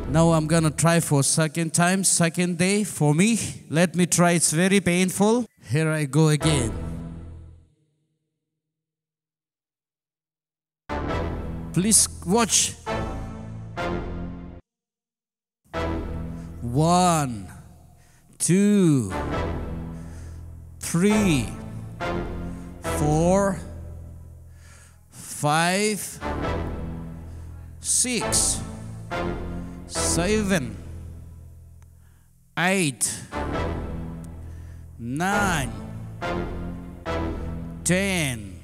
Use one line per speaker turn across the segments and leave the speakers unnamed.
Now I'm gonna try for second time, second day for me. Let me try, it's very painful. Here I go again. Please watch. 1, 2, 3, 4, 5, 6, 7, 8, 9, 10,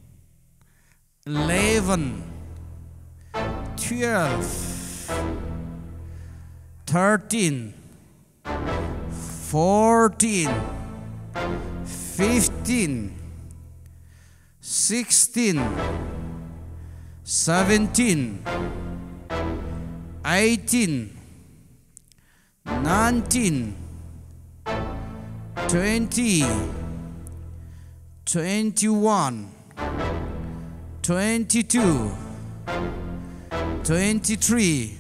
11, 12, 13, 14, 15, 16, 17, 18, 19, 20, 21, 22, 23,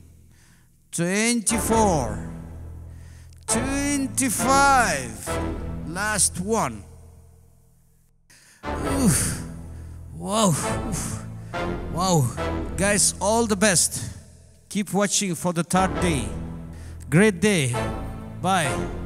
24, 25. Last one. Oof. Wow. Oof. Wow. Guys, all the best. Keep watching for the third day. Great day. Bye.